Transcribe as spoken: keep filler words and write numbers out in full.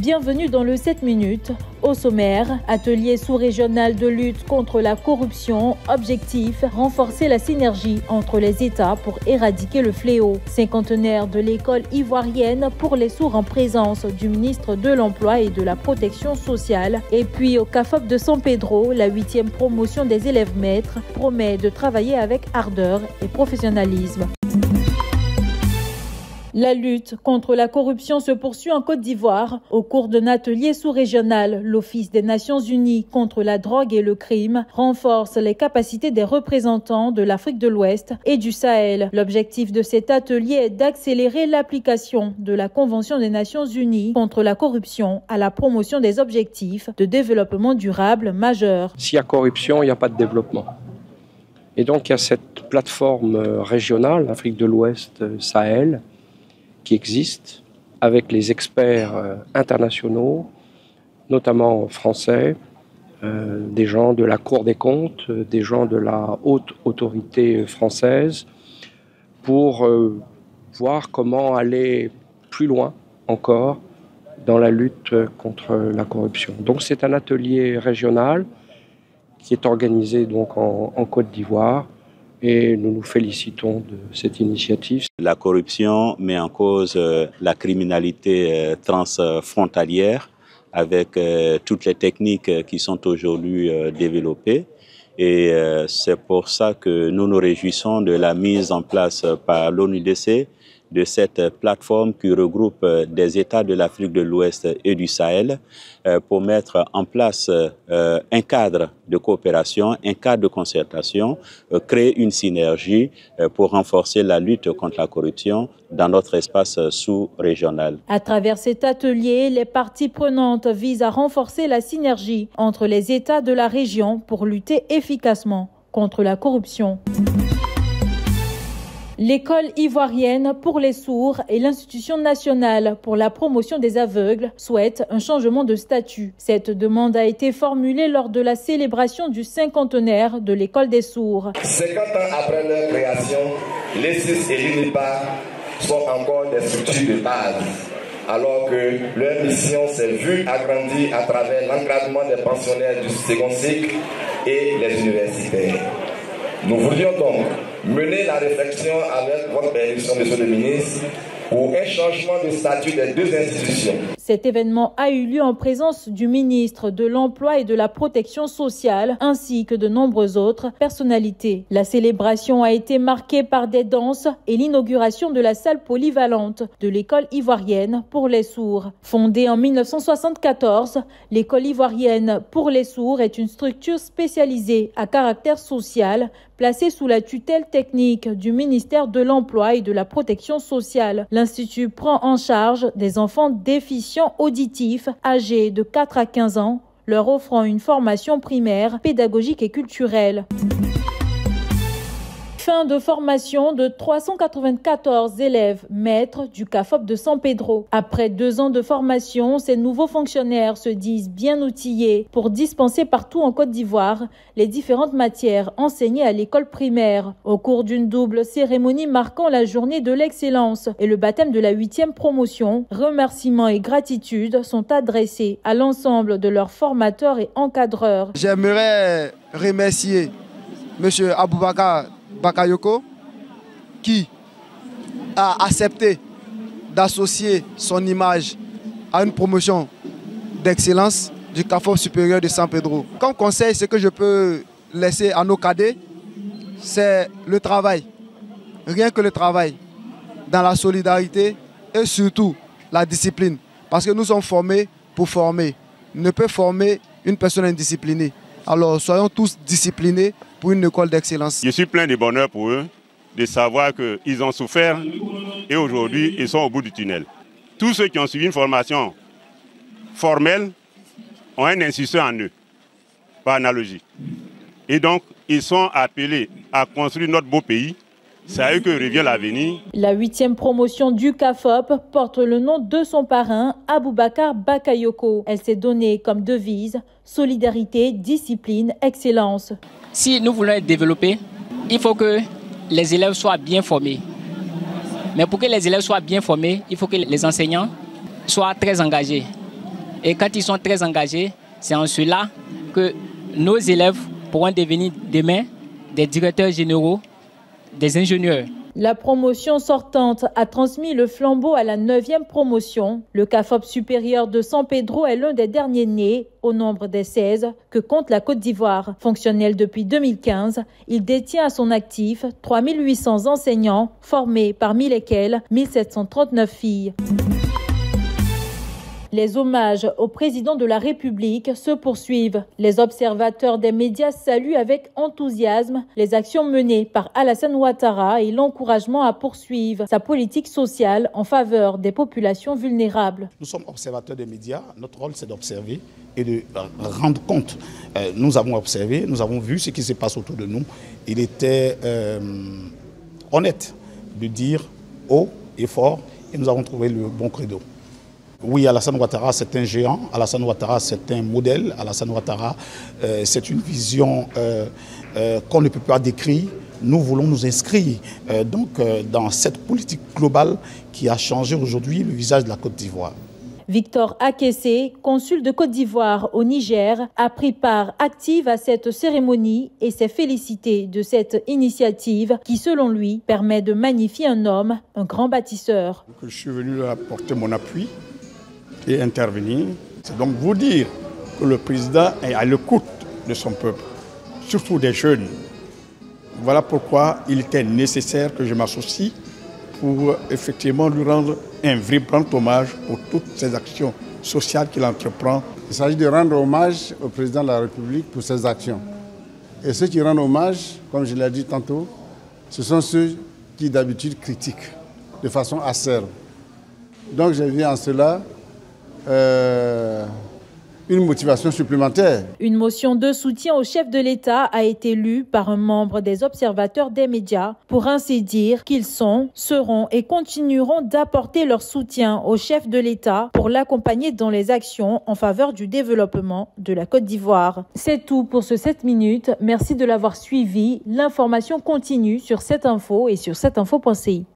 Bienvenue dans le sept minutes. Au sommaire, atelier sous-régional de lutte contre la corruption. Objectif, renforcer la synergie entre les États pour éradiquer le fléau. Cinquantenaire de l'école ivoirienne pour les sourds en présence du ministre de l'Emploi et de la Protection sociale. Et puis au C A F O P de San Pedro, la huitième promotion des élèves maîtres promet de travailler avec ardeur et professionnalisme. La lutte contre la corruption se poursuit en Côte d'Ivoire. Au cours d'un atelier sous-régional, l'Office des Nations Unies contre la drogue et le crime renforce les capacités des représentants de l'Afrique de l'Ouest et du Sahel. L'objectif de cet atelier est d'accélérer l'application de la Convention des Nations Unies contre la corruption à la promotion des objectifs de développement durable majeurs. S'il y a corruption, il n'y a pas de développement. Et donc il y a cette plateforme régionale, Afrique de l'Ouest, Sahel, qui existe avec les experts euh, internationaux, notamment français, euh, des gens de la Cour des comptes, euh, des gens de la haute autorité française, pour euh, voir comment aller plus loin encore dans la lutte contre la corruption. Donc c'est un atelier régional qui est organisé donc en, en Côte d'Ivoire. Et nous nous félicitons de cette initiative. La corruption met en cause euh, la criminalité euh, transfrontalière avec euh, toutes les techniques euh, qui sont aujourd'hui euh, développées. Et euh, c'est pour ça que nous nous réjouissons de la mise en place euh, par l'ONU D C de cette plateforme qui regroupe des États de l'Afrique de l'Ouest et du Sahel pour mettre en place un cadre de coopération, un cadre de concertation, créer une synergie pour renforcer la lutte contre la corruption dans notre espace sous-régional. À travers cet atelier, les parties prenantes visent à renforcer la synergie entre les États de la région pour lutter efficacement contre la corruption. L'école ivoirienne pour les sourds et l'Institution nationale pour la promotion des aveugles souhaitent un changement de statut. Cette demande a été formulée lors de la célébration du cinquantenaire de l'école des sourds. cinquante ans après leur création, les C I S et l'U N I P A sont encore des structures de base, alors que leur mission s'est vue agrandir à travers l'encadrement des pensionnaires du second cycle et les universitaires. Nous voulions donc mener la réflexion avec votre bénédiction, monsieur le ministre, pour un changement de statut des deux institutions. Cet événement a eu lieu en présence du ministre de l'Emploi et de la Protection sociale, ainsi que de nombreuses autres personnalités. La célébration a été marquée par des danses et l'inauguration de la salle polyvalente de l'école ivoirienne pour les sourds. Fondée en mille neuf cent soixante-quatorze, l'école ivoirienne pour les sourds est une structure spécialisée à caractère social, placée sous la tutelle technique du ministère de l'Emploi et de la Protection sociale. L'Institut prend en charge des enfants déficients auditifs âgés de quatre à quinze ans, leur offrant une formation primaire, pédagogique et culturelle. Fin de formation de trois cent quatre-vingt-quatorze élèves maîtres du C A F O P de San Pedro. Après deux ans de formation, ces nouveaux fonctionnaires se disent bien outillés pour dispenser partout en Côte d'Ivoire les différentes matières enseignées à l'école primaire. Au cours d'une double cérémonie marquant la journée de l'excellence et le baptême de la huitième promotion, remerciements et gratitude sont adressés à l'ensemble de leurs formateurs et encadreurs. J'aimerais remercier M. Aboubakar Bakayoko, qui a accepté d'associer son image à une promotion d'excellence du C A F O P supérieur de San Pedro. Comme conseil, ce que je peux laisser à nos cadets, c'est le travail. Rien que le travail, dans la solidarité et surtout la discipline. Parce que nous sommes formés pour former. On ne peut former une personne indisciplinée. Alors soyons tous disciplinés pour une école d'excellence. Je suis plein de bonheur pour eux de savoir qu'ils ont souffert et aujourd'hui ils sont au bout du tunnel. Tous ceux qui ont suivi une formation formelle ont un instituteur en eux, par analogie. Et donc ils sont appelés à construire notre beau pays. C'est à eux que revient l'avenir. La huitième promotion du C A F O P porte le nom de son parrain, Aboubakar Bakayoko. Elle s'est donnée comme devise solidarité, discipline, excellence. Si nous voulons être développés, il faut que les élèves soient bien formés. Mais pour que les élèves soient bien formés, il faut que les enseignants soient très engagés. Et quand ils sont très engagés, c'est en cela que nos élèves pourront devenir demain des directeurs généraux, des ingénieurs. La promotion sortante a transmis le flambeau à la neuvième promotion. Le C A F O P supérieur de San Pedro est l'un des derniers nés au nombre des seize que compte la Côte d'Ivoire. Fonctionnel depuis deux mille quinze, il détient à son actif trois mille huit cents enseignants formés, parmi lesquels mille sept cent trente-neuf filles. Les hommages au président de la République se poursuivent. Les observateurs des médias saluent avec enthousiasme les actions menées par Alassane Ouattara et l'encouragement à poursuivre sa politique sociale en faveur des populations vulnérables. Nous sommes observateurs des médias. Notre rôle, c'est d'observer et de rendre compte. Euh, nous avons observé, nous avons vu ce qui se passe autour de nous. Il était euh, honnête de dire haut et fort et nous avons trouvé le bon credo. Oui, Alassane Ouattara, c'est un géant. Alassane Ouattara, c'est un modèle. Alassane Ouattara, euh, c'est une vision euh, euh, qu'on ne peut pas décrire. Nous voulons nous inscrire euh, donc, euh, dans cette politique globale qui a changé aujourd'hui le visage de la Côte d'Ivoire. Victor Akessé, consul de Côte d'Ivoire au Niger, a pris part active à cette cérémonie et s'est félicité de cette initiative qui, selon lui, permet de magnifier un homme, un grand bâtisseur. Je suis venu apporter mon appui et intervenir. C'est donc vous dire que le président est à l'écoute de son peuple, surtout des jeunes. Voilà pourquoi il était nécessaire que je m'associe pour effectivement lui rendre un vibrant hommage pour toutes ces actions sociales qu'il entreprend. Il s'agit de rendre hommage au président de la République pour ses actions. Et ceux qui rendent hommage, comme je l'ai dit tantôt, ce sont ceux qui d'habitude critiquent de façon acerbe. Donc j'ai vu en cela Euh, une motivation supplémentaire. Une motion de soutien au chef de l'État a été lue par un membre des observateurs des médias pour ainsi dire qu'ils sont, seront et continueront d'apporter leur soutien au chef de l'État pour l'accompagner dans les actions en faveur du développement de la Côte d'Ivoire. C'est tout pour ce sept minutes. Merci de l'avoir suivi. L'information continue sur sept info et sur sept info point c i.